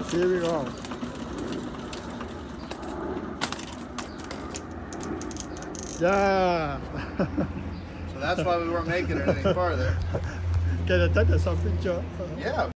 Here we go. Yeah. So that's why we weren't making it any farther. Can I take some picture? Yeah.